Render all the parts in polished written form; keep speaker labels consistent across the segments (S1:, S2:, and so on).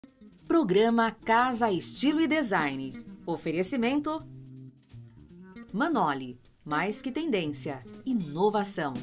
S1: Programa Casa Estilo e Design. Oferecimento Manoli, mais que tendência, inovação.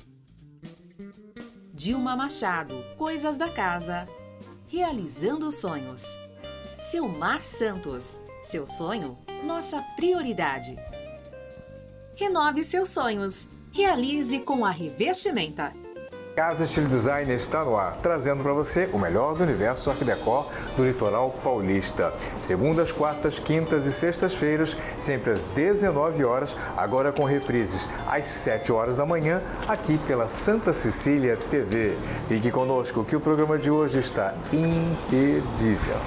S1: Dilma Machado, Coisas da Casa. Realizando sonhos. Silmar Santos, seu sonho, nossa prioridade. Renove seus sonhos. Realize com a Revestimenta.
S2: Casa Estilo Design está no ar, trazendo para você o melhor do universo Art Déco do litoral paulista. Segundas, quartas, quintas e sextas-feiras, sempre às 19 horas, agora com reprises às 7 horas da manhã, aqui pela Santa Cecília TV. Fique conosco que o programa de hoje está imperdível.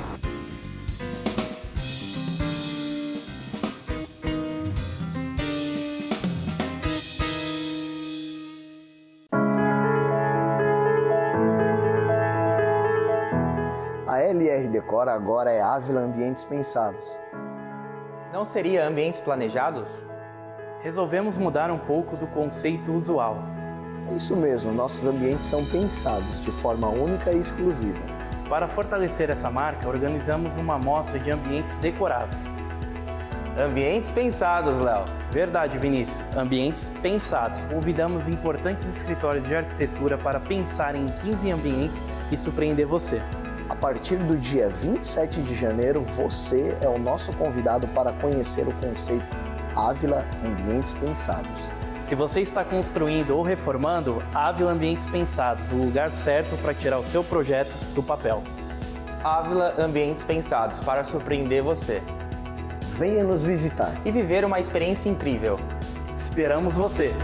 S3: A LR Decora agora é Ávila Ambientes Pensados.
S4: Não seria ambientes planejados? Resolvemos mudar um pouco do conceito usual.
S3: É isso mesmo, nossos ambientes são pensados de forma única e exclusiva.
S4: Para fortalecer essa marca, organizamos uma amostra de ambientes decorados.
S5: Ambientes pensados, Léo.
S4: Verdade, Vinícius. Ambientes pensados. Convidamos importantes escritórios de arquitetura para pensar em 15 ambientes e surpreender você.
S3: A partir do dia 27 de janeiro, você é o nosso convidado para conhecer o conceito Ávila Ambientes Pensados.
S4: Se você está construindo ou reformando, Ávila Ambientes Pensados, o lugar certo para tirar o seu projeto do papel.
S5: Ávila Ambientes Pensados, para surpreender você.
S3: Venha nos visitar
S5: E viver uma experiência incrível.
S4: Esperamos você!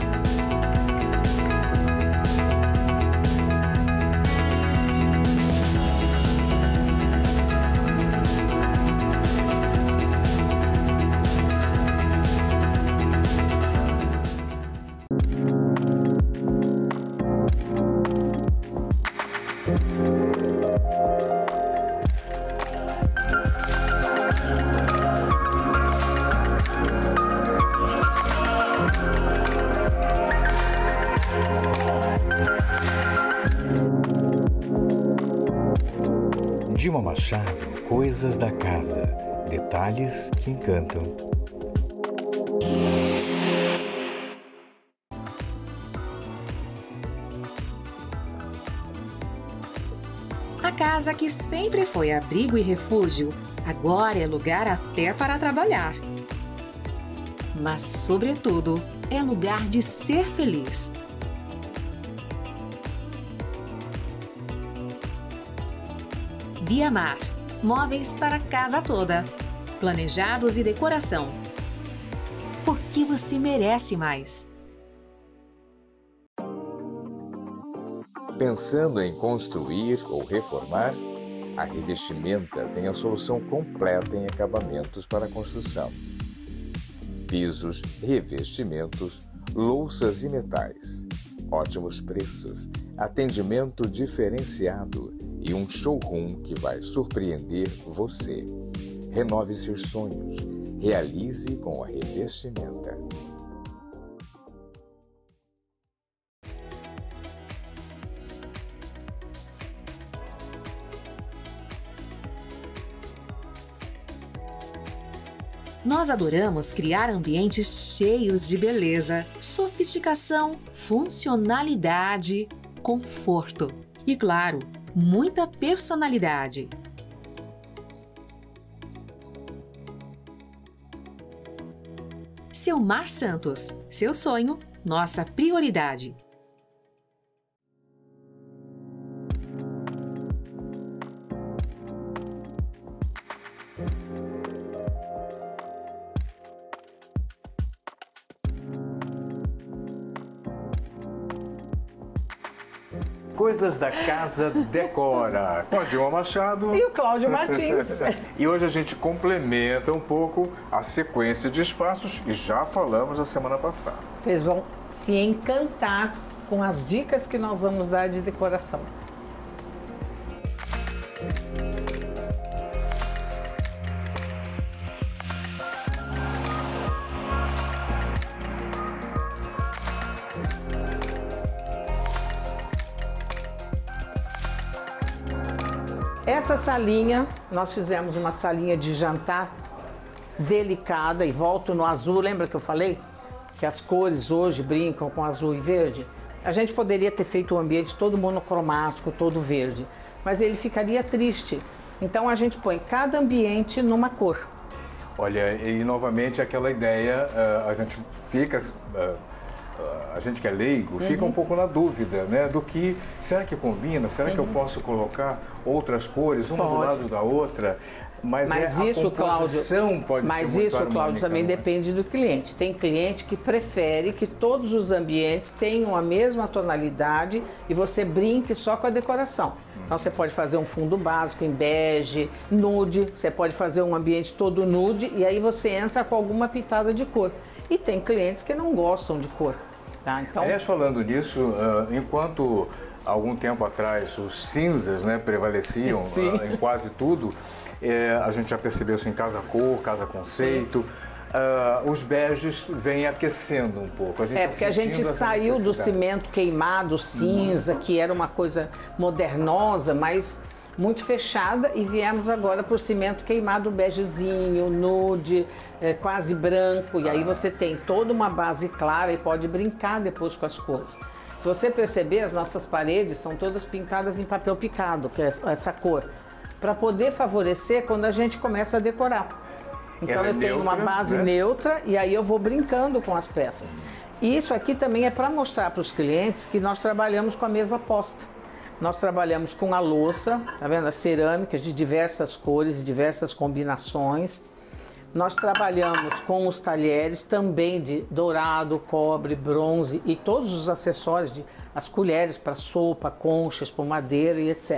S2: Dilma Machado, Coisas da Casa. Detalhes que encantam.
S1: A casa que sempre foi abrigo e refúgio, agora é lugar até para trabalhar. Mas, sobretudo, é lugar de ser feliz. Via Mar, móveis para a casa toda, planejados e decoração. Porque você merece mais.
S2: Pensando em construir ou reformar? A Revestimenta tem a solução completa em acabamentos para construção. Pisos, revestimentos, louças e metais. Ótimos preços, atendimento diferenciado e um showroom que vai surpreender você. Renove seus sonhos. Realize com a Revestimenta.
S1: Nós adoramos criar ambientes cheios de beleza, sofisticação, funcionalidade, conforto e, claro, muita personalidade. Silmar Santos, seu sonho, nossa prioridade.
S2: Coisas da Casa Decora, com a Dilma Machado
S6: e o Cláudio Martins.
S2: E hoje a gente complementa um pouco a sequência de espaços e já falamos na semana passada.
S6: Vocês vão se encantar com as dicas que nós vamos dar de decoração. Essa salinha, nós fizemos uma salinha de jantar delicada e volto no azul. Lembra que eu falei que as cores hoje brincam com azul e verde? A gente poderia ter feito o ambiente todo monocromático, todo verde, mas ele ficaria triste. Então a gente põe cada ambiente numa cor.
S7: Olha, e novamente aquela ideia, a gente fica, a gente que é leigo, fica um pouco na dúvida, né? Do que, será que combina? Será que eu posso colocar outras cores, uma do lado da outra? Mas
S6: isso, Cláudio,
S7: pode
S6: mas
S7: ser muito
S6: isso, Cláudio, também depende do cliente. Tem cliente que prefere que todos os ambientes tenham a mesma tonalidade e você brinque só com a decoração. Então você pode fazer um fundo básico em bege, nude, você pode fazer um ambiente todo nude e aí você entra com alguma pitada de cor. E tem clientes que não gostam de cor. Tá? Então...
S7: Aliás, falando nisso, enquanto algum tempo atrás os cinzas, né, prevaleciam em quase tudo, a gente já percebeu isso em casa cor, casa conceito. Os beges vêm aquecendo um pouco.
S6: Porque a gente saiu do cimento queimado, cinza, que era uma coisa modernosa, mas muito fechada, e viemos agora para o cimento queimado begezinho, nude, quase branco, e aí você tem toda uma base clara e pode brincar depois com as cores. Se você perceber, as nossas paredes são todas pintadas em papel picado, que é essa cor, para poder favorecer quando a gente começa a decorar. Então eu tenho uma base neutra e aí eu vou brincando com as peças. E isso aqui também é para mostrar para os clientes que nós trabalhamos com a mesa posta. Nós trabalhamos com a louça, tá vendo? As cerâmicas de diversas cores e diversas combinações. Nós trabalhamos com os talheres também de dourado, cobre, bronze e todos os acessórios, as colheres para sopa, conchas, espumadeira e etc.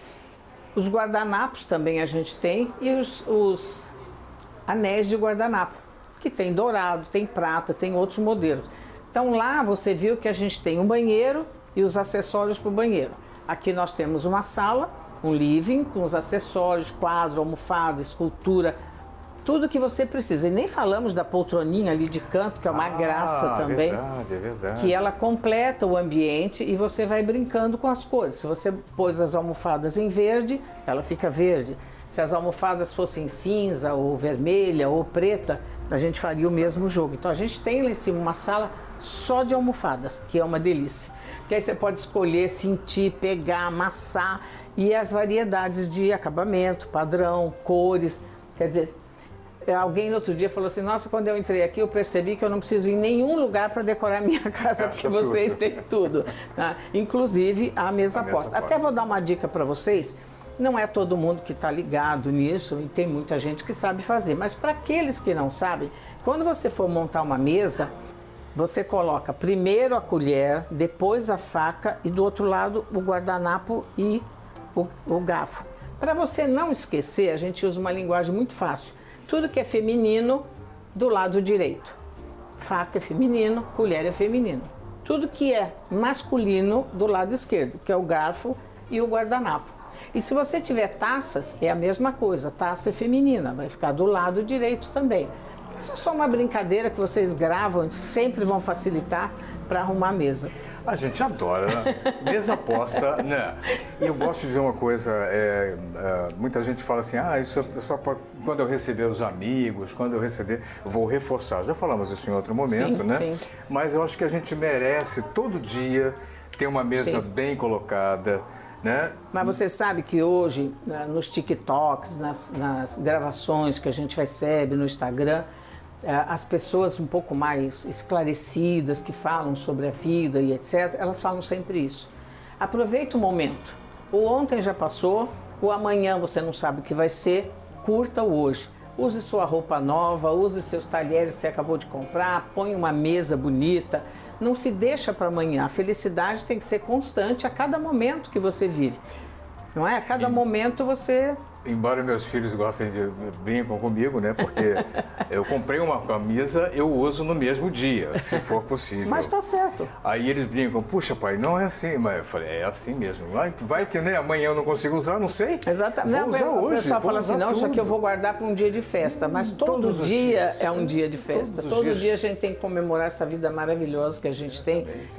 S6: Os guardanapos também a gente tem e os anéis de guardanapo, que tem dourado, tem prata, tem outros modelos. Então lá você viu que a gente tem um banheiro e os acessórios para o banheiro. Aqui nós temos uma sala, um living com os acessórios, quadro, almofada, escultura, tudo que você precisa. E nem falamos da poltroninha ali de canto, que é uma graça também.
S7: É verdade.
S6: Que ela completa o ambiente e você vai brincando com as cores. Se você pôs as almofadas em verde, ela fica verde. Se as almofadas fossem cinza, ou vermelha, ou preta, a gente faria o mesmo jogo. Então a gente tem lá em cima uma sala só de almofadas, que é uma delícia. Que aí você pode escolher, sentir, pegar, amassar, e as variedades de acabamento, padrão, cores. Quer dizer, alguém no outro dia falou assim, nossa, quando eu entrei aqui eu percebi que eu não preciso ir em nenhum lugar para decorar minha casa, porque vocês têm tudo. Tá? Inclusive a mesa posta. Até vou dar uma dica para vocês. Não é todo mundo que está ligado nisso e tem muita gente que sabe fazer. Mas para aqueles que não sabem, quando você for montar uma mesa, você coloca primeiro a colher, depois a faca e do outro lado o guardanapo e o garfo. Para você não esquecer, a gente usa uma linguagem muito fácil. Tudo que é feminino, do lado direito. Faca é feminino, colher é feminino. Tudo que é masculino, do lado esquerdo, que é o garfo e o guardanapo. E se você tiver taças, é a mesma coisa, taça é feminina, vai ficar do lado direito também. Isso é só uma brincadeira que vocês gravam, sempre vão facilitar para arrumar a mesa.
S7: A gente adora, né? Mesa posta, né? E eu gosto de dizer uma coisa, muita gente fala assim, isso é só quando eu receber os amigos, quando eu receber, vou reforçar. Já falamos isso em outro momento, né? Sim. Mas eu acho que a gente merece todo dia ter uma mesa bem colocada, né?
S6: Mas você sabe que hoje, nos TikToks, nas gravações que a gente recebe no Instagram, as pessoas um pouco mais esclarecidas, que falam sobre a vida e etc., elas falam sempre isso. Aproveita o momento. O ontem já passou, o amanhã você não sabe o que vai ser, curta o hoje. Use sua roupa nova, use seus talheres que você acabou de comprar, põe uma mesa bonita. Não se deixa para amanhã. A felicidade tem que ser constante a cada momento que você vive. Não é? A cada momento você...
S7: Embora meus filhos gostem de brincam comigo, né? Porque eu comprei uma camisa, eu uso no mesmo dia, se for possível.
S6: Mas tá certo.
S7: Aí eles brincam, puxa pai, não é assim. Mas eu falei, é assim mesmo. Vai que né, amanhã eu não consigo usar, não sei.
S6: Exatamente.
S7: Vou usar hoje.
S6: O pessoal fala assim, não, isso aqui eu vou guardar para um dia de festa. Mas todo dia é um dia de festa. Todo dia a gente tem que comemorar essa vida maravilhosa que a gente tem, essa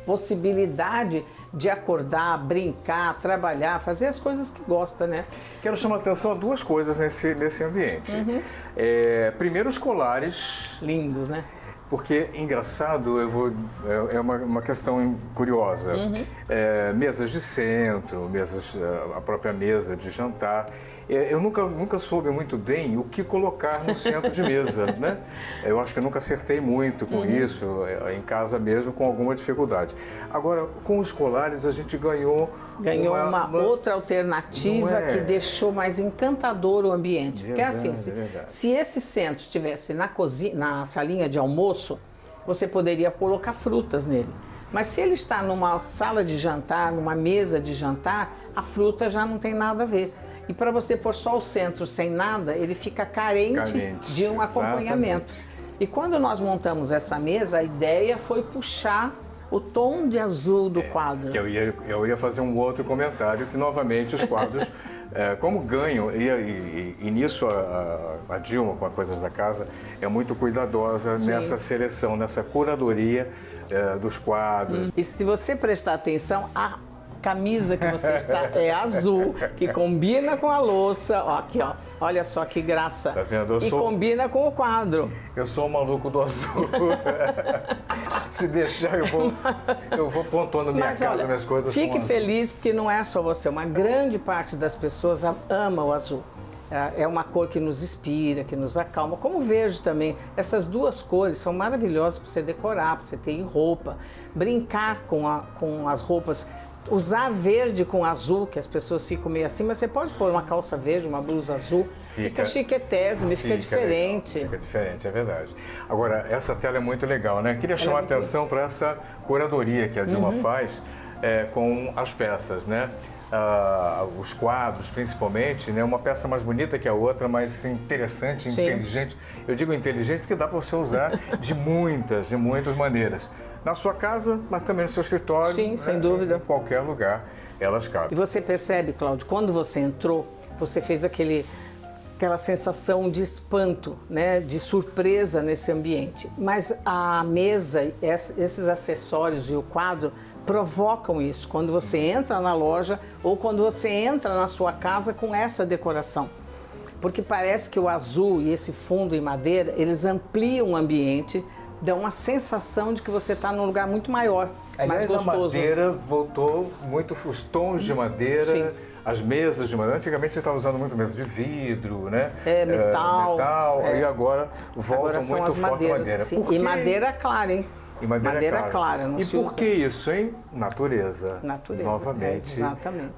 S6: possibilidade de acordar, brincar, trabalhar, fazer as coisas que gosta, né?
S7: Quero chamar a atenção a duas coisas nesse ambiente. Primeiro, os colares.
S6: Lindos, né?
S7: Porque, engraçado, é uma questão curiosa. Mesas de centro, a própria mesa de jantar. Eu nunca soube muito bem o que colocar no centro de mesa, né? Eu acho que eu nunca acertei muito com isso, em casa mesmo, com alguma dificuldade. Agora, com os colares, a gente ganhou
S6: uma outra alternativa que deixou mais encantador o ambiente. Porque assim, se esse centro estivesse na cozinha, na salinha de almoço, você poderia colocar frutas nele. Mas se ele está numa sala de jantar, numa mesa de jantar, a fruta já não tem nada a ver. E para você pôr só o centro sem nada, ele fica carente de um acompanhamento. E quando nós montamos essa mesa, a ideia foi puxar o tom de azul do quadro.
S7: Que eu ia fazer um outro comentário, que novamente os quadros, como ganham, e nisso a Dilma, com as coisas da casa, é muito cuidadosa nessa seleção, nessa curadoria dos quadros.
S6: E se você prestar atenção, a camisa que você está é azul, que combina com a louça. Ó, aqui, ó. Olha só que graça.
S7: Tá vendo? Combina
S6: com o quadro.
S7: Eu sou o maluco do azul. Se deixar, eu vou pontuando minha casa, minhas coisas.
S6: Fique feliz, porque não é só você. Uma grande parte das pessoas ama o azul. É uma cor que nos inspira, que nos acalma. Como o verde também. Essas duas cores são maravilhosas para você decorar, para você ter em roupa. Brincar com as roupas. Usar verde com azul, que as pessoas ficam meio assim, mas você pode pôr uma calça verde, uma blusa azul, fica chiquetésimo, fica diferente.
S7: Legal, fica diferente, é verdade. Agora, essa tela é muito legal, né? Queria chamar a atenção para essa curadoria que a Dilma faz com as peças, né? Os quadros, principalmente, né? Uma peça mais bonita que a outra, mais interessante, inteligente. Eu digo inteligente porque dá para você usar de muitas maneiras. Na sua casa, mas também no seu escritório.
S6: Sim, sem dúvida.
S7: Em qualquer lugar elas cabem.
S6: E você percebe, Cláudio, quando você entrou, você fez aquela sensação de espanto, né, de surpresa nesse ambiente. Mas a mesa, esses acessórios e o quadro provocam isso quando você entra na loja ou quando você entra na sua casa com essa decoração. Porque parece que o azul e esse fundo em madeira, eles ampliam o ambiente, dá uma sensação de que você está num lugar muito maior, mais gostoso.
S7: A madeira voltou muito, os tons de madeira, as mesas de madeira. Antigamente você estava usando muito mesa de vidro, né?
S6: Metal.
S7: E agora volta muito
S6: as
S7: forte
S6: madeiras,
S7: madeira.
S6: Sim. E madeira clara, hein?
S7: E madeira clara.
S6: Não
S7: e
S6: se
S7: por
S6: usa.
S7: que isso, hein? Natureza. Novamente.
S6: Exatamente.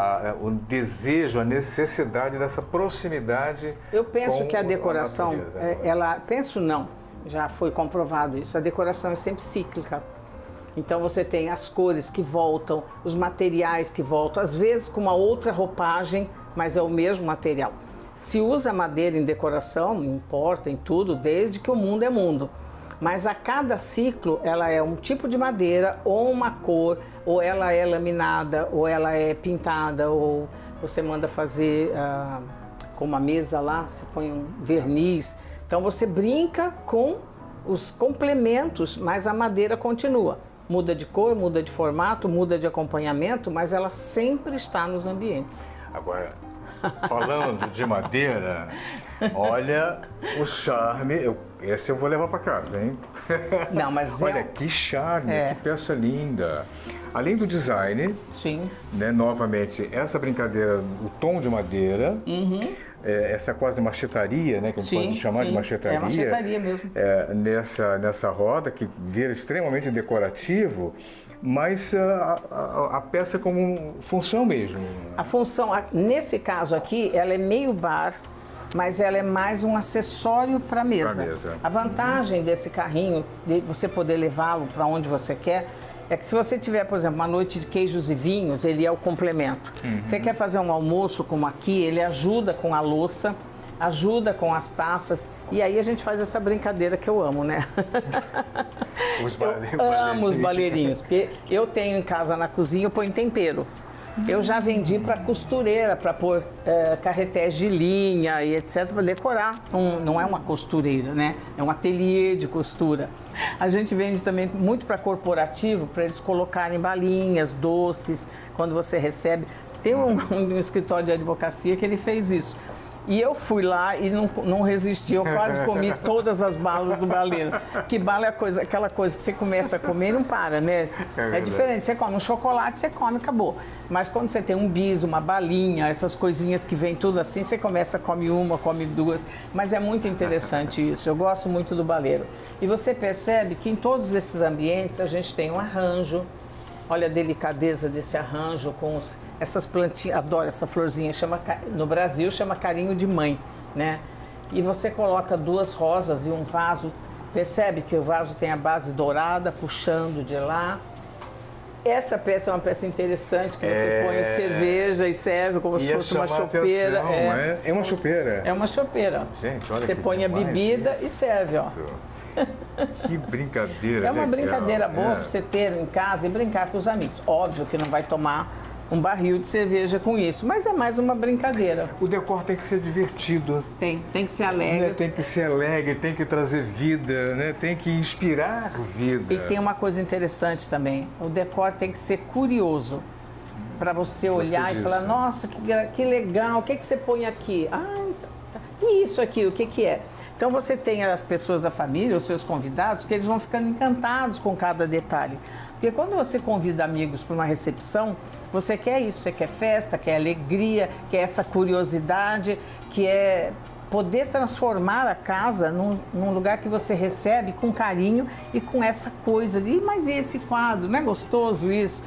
S7: O desejo, a necessidade dessa proximidade.
S6: Eu penso que a decoração,
S7: natureza,
S6: já foi comprovado isso, a decoração é sempre cíclica. Então você tem as cores que voltam, os materiais que voltam, às vezes com uma outra roupagem, mas é o mesmo material. Se usa madeira em decoração, não importa, em tudo, desde que o mundo é mundo. Mas a cada ciclo, ela é um tipo de madeira, ou uma cor, ou ela é laminada, ou ela é pintada, ou você manda fazer com uma mesa lá, você põe um verniz. Então você brinca com os complementos, mas a madeira continua. Muda de cor, muda de formato, muda de acompanhamento, mas ela sempre está nos ambientes.
S7: Agora, falando de madeira, olha o charme. Esse eu vou levar para casa, hein?
S6: Não, mas
S7: olha que charme, que peça linda. Além do design, né, novamente, essa brincadeira, o tom de madeira, essa quase marchetaria, né, que a gente pode chamar de marchetaria.
S6: É marchetaria mesmo.
S7: Nessa roda, que vira extremamente decorativo, mas a peça como função mesmo.
S6: A função, nesse caso aqui, ela é meio bar, mas ela é mais um acessório para a mesa. A vantagem desse carrinho, de você poder levá-lo para onde você quer, é que se você tiver, por exemplo, uma noite de queijos e vinhos, ele é o complemento. Você quer fazer um almoço como aqui, ele ajuda com a louça, ajuda com as taças, e aí a gente faz essa brincadeira que eu amo, né?
S7: Eu
S6: amo os baleirinhos, porque eu tenho em casa na cozinha, eu ponho tempero. Eu já vendi para costureira, para pôr carretéis de linha e etc, para decorar. Não é uma costureira, né? É um ateliê de costura. A gente vende também muito para corporativo, para eles colocarem balinhas, doces, quando você recebe. Tem um escritório de advocacia que ele fez isso. E eu fui lá e não resisti, eu quase comi todas as balas do baleiro. Que bala é aquela coisa que você começa a comer e não para, né? É diferente, você come um chocolate, você come e acabou. Mas quando você tem um bis, uma balinha, essas coisinhas que vem tudo assim, você começa, come uma, come duas. Mas é muito interessante isso, eu gosto muito do baleiro. E você percebe que em todos esses ambientes a gente tem um arranjo. Olha a delicadeza desse arranjo com essas plantinhas, adoro essa florzinha, no Brasil chama carinho de mãe, né? E você coloca 2 rosas e um vaso, percebe que o vaso tem a base dourada, puxando de lá. Essa peça é uma peça interessante, que você põe cerveja e serve como se fosse uma chopeira.
S7: É uma chopeira?
S6: É uma chopeira.
S7: Gente, olha
S6: você põe a bebida e serve, ó.
S7: Que brincadeira.
S6: É uma
S7: legal.
S6: brincadeira boa para você ter em casa e brincar com os amigos. Óbvio que não vai tomar um barril de cerveja com isso, mas é mais uma brincadeira.
S7: O decor tem que ser divertido.
S6: Tem que ser alegre.
S7: Né? Tem que ser alegre, tem que trazer vida, né? Tem que inspirar vida.
S6: E tem uma coisa interessante também, o decor tem que ser curioso. Para você olhar e falar, nossa, que legal, o que você põe aqui? E isso aqui, o que é? Então você tem as pessoas da família, os seus convidados, que eles vão ficando encantados com cada detalhe. Porque quando você convida amigos para uma recepção, você quer isso, você quer festa, quer alegria, quer essa curiosidade, que é poder transformar a casa num lugar que você recebe com carinho e com essa coisa de, mas e esse quadro, não é gostoso isso?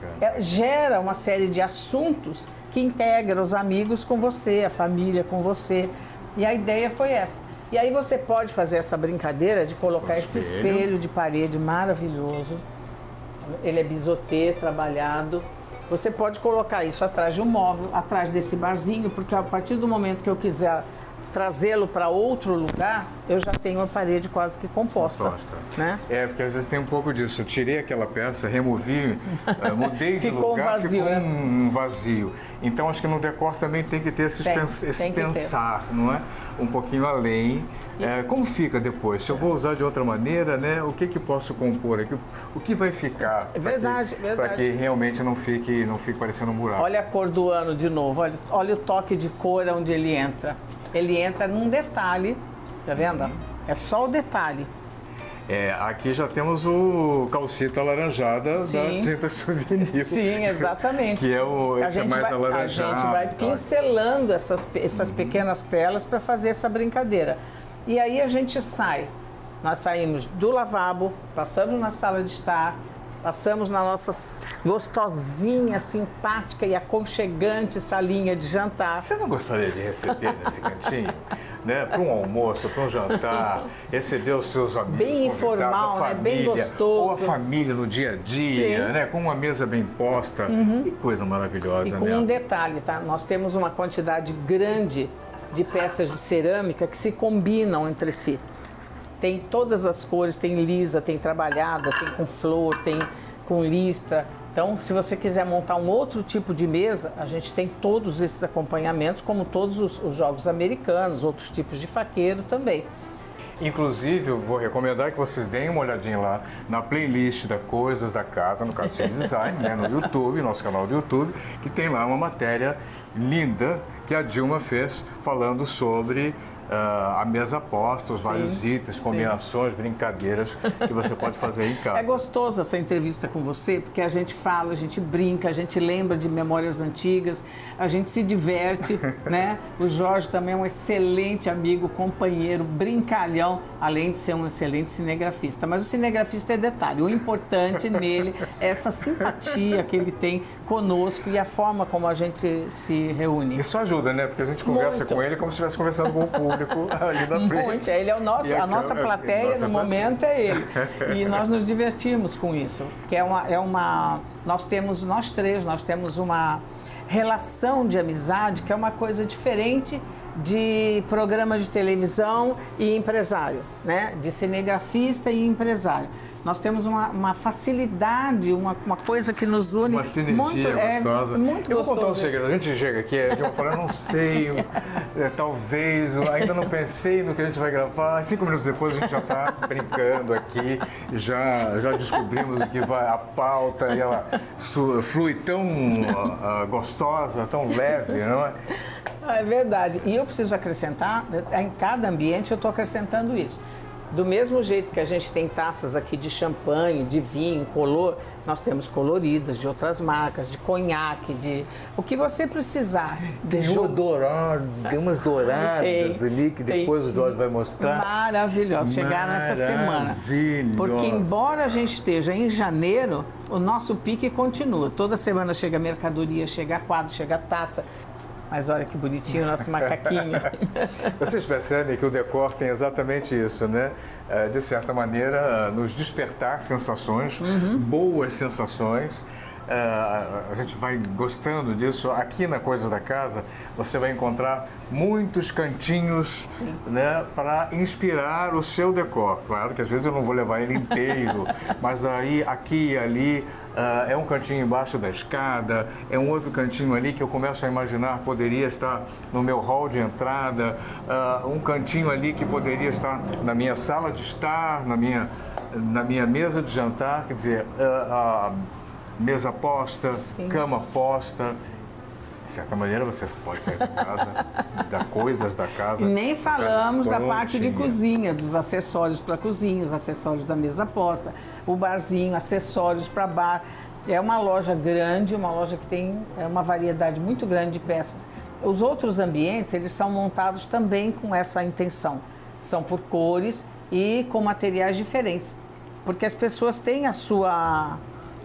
S6: Gera uma série de assuntos que integra os amigos com você, a família com você. E a ideia foi essa. E aí você pode fazer essa brincadeira de colocar esse espelho de parede maravilhoso. Ele é bisotê, trabalhado. Você pode colocar isso atrás de um móvel, atrás desse barzinho, porque a partir do momento que eu quiser trazê-lo para outro lugar, eu já tenho a parede quase que composta. Né?
S7: Porque às vezes tem um pouco disso. Eu tirei aquela peça, removi, mudei de lugar,
S6: vazio,
S7: ficou um vazio. Então acho que no decor também tem que ter esse pensar, não é? Um pouquinho além. Como fica depois? Se eu vou usar de outra maneira, né? O que posso compor aqui? O que vai ficar?
S6: Verdade.
S7: Para que realmente não fique parecendo um buraco.
S6: Olha a cor do ano de novo, olha o toque de cor onde ele entra. Ele entra num detalhe, tá vendo? É só o detalhe.
S7: Aqui já temos o calcita alaranjada da tinta souvenir.
S6: Sim, exatamente.
S7: Que é esse mais alaranjado.
S6: A gente vai pincelando essas pequenas telas para fazer essa brincadeira. E aí a gente nós saímos do lavabo, passamos na sala de estar, passamos na nossa gostosinha, simpática e aconchegante salinha de jantar.
S7: Você não gostaria de receber nesse cantinho? Né? Para um almoço, para um jantar, receber os seus amigos,
S6: bem informal,
S7: família,
S6: né? Bem gostoso.
S7: Ou a família no dia a dia, né? Com uma mesa bem posta. Que coisa maravilhosa, né?
S6: E com um detalhe, tá? Nós temos uma quantidade grande de peças de cerâmica que se combinam entre si. Tem todas as cores, tem lisa, tem trabalhada, tem com flor, tem com listra. Então, se você quiser montar um outro tipo de mesa, a gente tem todos esses acompanhamentos, como todos os jogos americanos, outros tipos de faqueiro também.
S7: Inclusive, eu vou recomendar que vocês deem uma olhadinha lá na playlist da Coisas da Casa, no Castilho Design, né, no YouTube, nosso canal do YouTube, que tem lá uma matéria linda que a Dilma fez falando sobre a mesa posta, os vários itens, combinações, brincadeiras que você pode fazer em casa.
S6: É gostoso essa entrevista com você, porque a gente fala, a gente brinca, a gente lembra de memórias antigas, a gente se diverte, né? O Jorge também é um excelente amigo, companheiro, brincalhão, além de ser um excelente cinegrafista. Mas o cinegrafista é detalhe, o importante nele é essa simpatia que ele tem conosco e a forma como a gente se reúne.
S7: Isso ajuda, né? Porque a gente conversa com ele como se estivesse conversando com o público ali na frente.
S6: Muito, ele é a nossa plateia no momento é ele. E nós nos divertimos com isso, que nós temos uma relação de amizade que é uma coisa diferente de programa de televisão e empresário, né? De cinegrafista e empresário. Nós temos uma facilidade, uma coisa que nos une.
S7: Uma sinergia
S6: muito,
S7: gostosa.
S6: Muito
S7: eu vou
S6: gostoso.
S7: contar um segredo. A gente chega aqui, a gente fala, eu não sei, talvez, ainda não pensei no que a gente vai gravar. 5 minutos depois a gente já está brincando aqui, já descobrimos o que vai, a pauta, e ela flui tão gostosa, tão leve, não é?
S6: É verdade. E eu preciso acrescentar, em cada ambiente eu estou acrescentando isso. Do mesmo jeito que a gente tem taças aqui de champanhe, de vinho, color, nós temos coloridas de outras marcas, de conhaque, de o que você precisar.
S7: Tem umas douradas ali que depois o Jorge vai mostrar.
S6: Maravilhoso, chegaram essa semana. Porque embora a gente esteja em janeiro, o nosso pique continua. Toda semana chega mercadoria, chega quadro, chega taça. Mas olha que bonitinho o nosso macaquinho.
S7: Vocês percebem que o decor tem exatamente isso, né? De certa maneira, nos despertar sensações, boas sensações. A gente vai gostando disso. Aqui na Coisas da Casa, você vai encontrar muitos cantinhos, né, para inspirar o seu decor. Claro que às vezes eu não vou levar ele inteiro, mas aí, aqui e ali, é um cantinho embaixo da escada, é um outro cantinho ali que eu começo a imaginar poderia estar no meu hall de entrada, um cantinho ali que poderia estar na minha sala de estar, na minha mesa de jantar, quer dizer, mesa posta, cama posta. De certa maneira, você pode sair da casa, coisas da casa.
S6: E nem falamos da parte de
S7: prontinha.
S6: cozinha, dos acessórios para cozinha, os acessórios da mesa posta, o barzinho, acessórios para bar. É uma loja grande, uma loja que tem uma variedade muito grande de peças. Os outros ambientes, eles são montados também com essa intenção. São por cores e com materiais diferentes. Porque as pessoas têm a sua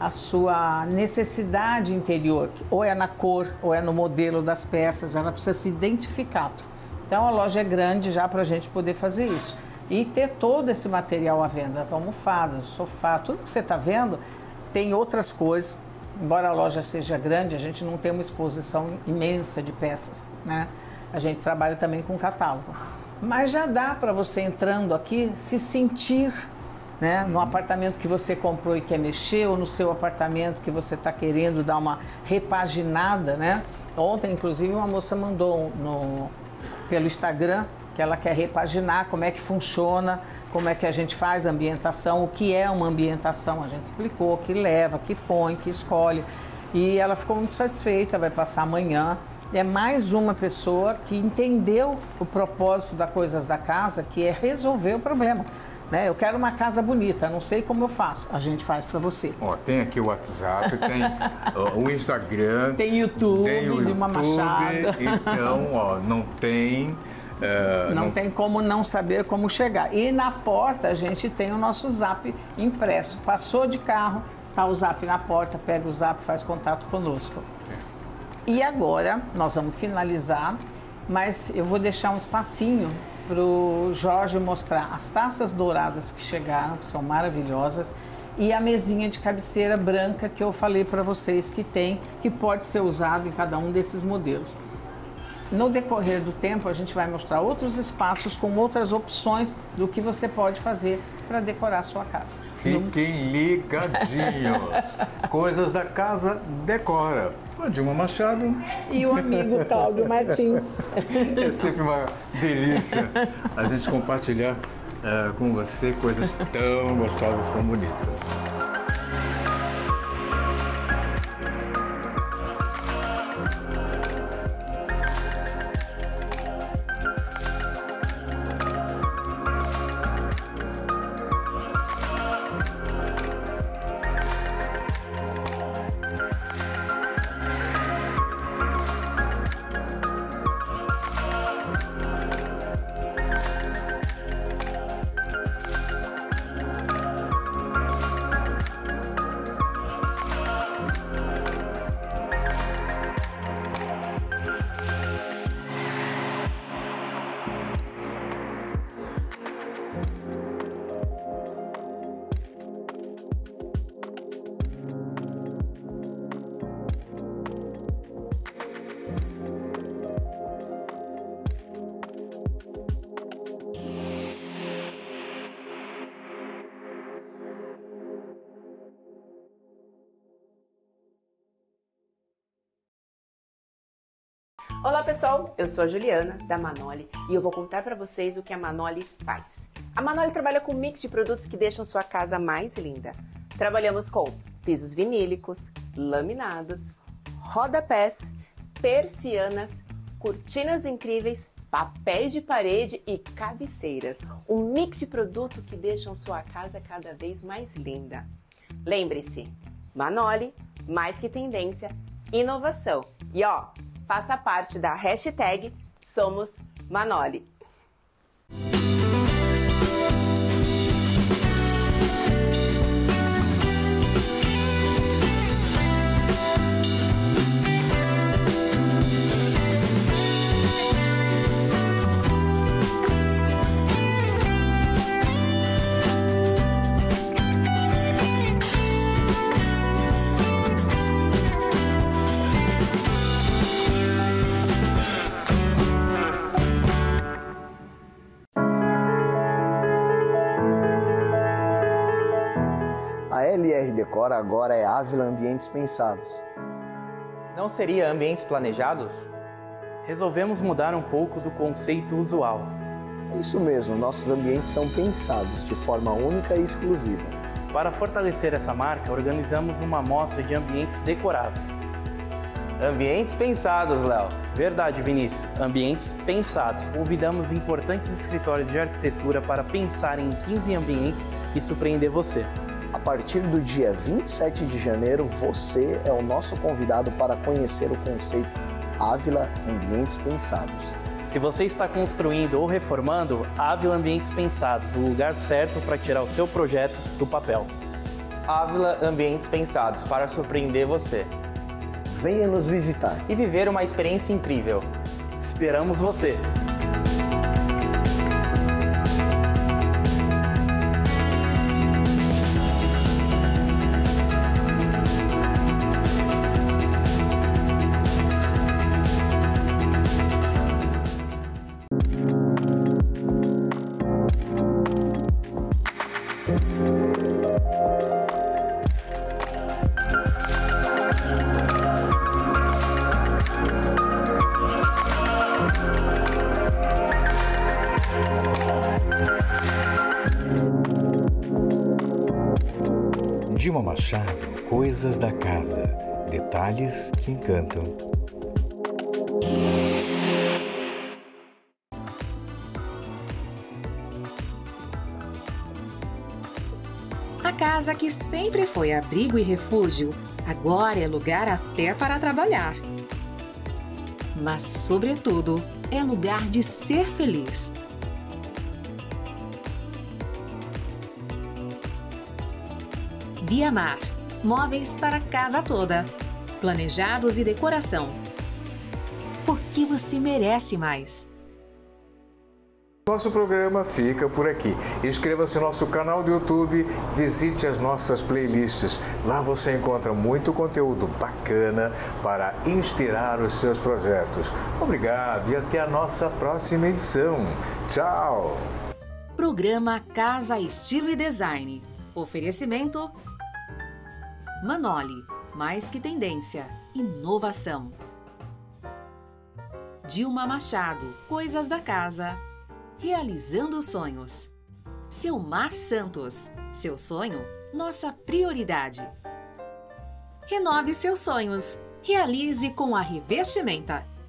S6: necessidade interior, ou é na cor, ou é no modelo das peças, ela precisa se identificar. Então a loja é grande já para a gente poder fazer isso. E ter todo esse material à venda, as almofadas, o sofá, tudo que você está vendo, tem outras cores. Embora a loja seja grande, a gente não tem uma exposição imensa de peças, né? A gente trabalha também com catálogo. Mas já dá para você entrando aqui se sentir, né, no apartamento que você comprou e quer mexer, ou no seu apartamento que você está querendo dar uma repaginada, né? Ontem, inclusive, uma moça mandou pelo Instagram que ela quer repaginar, como é que funciona, como é que a gente faz a ambientação, o que é uma ambientação, a gente explicou, que leva, que põe, que escolhe. E ela ficou muito satisfeita, vai passar amanhã. É mais uma pessoa que entendeu o propósito da Coisas da Casa, que é resolver o problema. Né? Eu quero uma casa bonita, não sei como eu faço. A gente faz para você.
S7: Ó, tem aqui o WhatsApp, tem o Instagram.
S6: Tem YouTube, de uma Machado.
S7: Então, ó, não tem...
S6: não tem como não saber como chegar. E na porta a gente tem o nosso Zap impresso. Passou de carro, tá o Zap na porta, pega o Zap, faz contato conosco. E agora nós vamos finalizar, mas eu vou deixar um espacinho para o Jorge mostrar as taças douradas que chegaram, que são maravilhosas, e a mesinha de cabeceira branca que eu falei para vocês que tem, que pode ser usado em cada um desses modelos. No decorrer do tempo, a gente vai mostrar outros espaços com outras opções do que você pode fazer para decorar a sua casa.
S7: Fiquem ligadinhos. Coisas da Casa decora. A Dilma Machado.
S6: E o amigo Cláudio Martins.
S7: É sempre uma delícia a gente compartilhar com você coisas tão gostosas, tão bonitas.
S8: Olá pessoal, eu sou a Juliana da Manoli e eu vou contar para vocês o que a Manoli faz. A Manoli trabalha com um mix de produtos que deixam sua casa mais linda. Trabalhamos com pisos vinílicos, laminados, rodapés, persianas, cortinas incríveis, papéis de parede e cabeceiras. Um mix de produto que deixam sua casa cada vez mais linda. Lembre-se, Manoli, mais que tendência, inovação. E ó, faça parte da hashtag Somos Manoli.
S3: A LR Decora agora é Ávila Ambientes Pensados.
S5: Não seria ambientes planejados?
S4: Resolvemos mudar um pouco do conceito usual.
S3: É isso mesmo, nossos ambientes são pensados de forma única e exclusiva.
S4: Para fortalecer essa marca, organizamos uma amostra de ambientes decorados.
S5: Ambientes pensados, Léo.
S4: Verdade, Vinícius. Ambientes pensados. Convidamos importantes escritórios de arquitetura para pensar em 15 ambientes e surpreender você.
S3: A partir do dia 27 de janeiro, você é o nosso convidado para conhecer o conceito Ávila Ambientes Pensados.
S4: Se você está construindo ou reformando, Ávila Ambientes Pensados, o lugar certo para tirar o seu projeto do papel.
S5: Ávila Ambientes Pensados, para surpreender você.
S3: Venha nos visitar
S5: E viver uma experiência incrível.
S4: Esperamos você!
S2: Dilma Machado, Coisas da Casa, detalhes que encantam.
S1: A casa que sempre foi abrigo e refúgio, agora é lugar até para trabalhar. Mas, sobretudo, é lugar de ser feliz. Via Mar, móveis para a casa toda, planejados e decoração. Porque você merece mais.
S7: Nosso programa fica por aqui. Inscreva-se no nosso canal do YouTube, visite as nossas playlists. Lá você encontra muito conteúdo bacana para inspirar os seus projetos. Obrigado e até a nossa próxima edição. Tchau!
S1: Programa Casa Estilo e Design. Oferecimento Manoli, mais que tendência, inovação. Dilma Machado, Coisas da Casa, realizando sonhos. Selmar Santos, seu sonho, nossa prioridade. Renove seus sonhos, realize com a Revestimenta.